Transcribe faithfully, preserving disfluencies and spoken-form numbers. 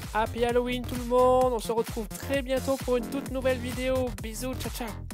Happy Halloween tout le monde, on se retrouve très bientôt pour une toute nouvelle vidéo. Bisous, ciao ciao.